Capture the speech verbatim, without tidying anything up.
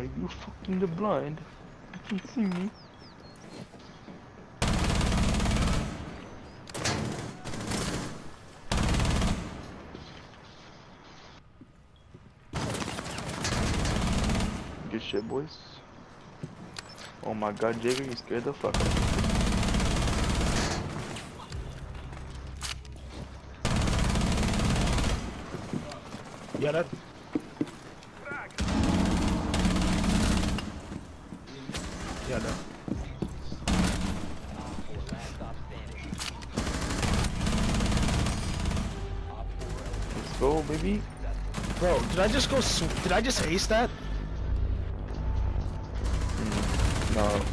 Are you fucking the blind? You can see me. Good shit, boys. Oh my god, Jager, you scared the fuck out of me. Yeah, that. Yeah, that. Let's go, baby. Bro, did I just go? Sw did I just ace that? Mm, no.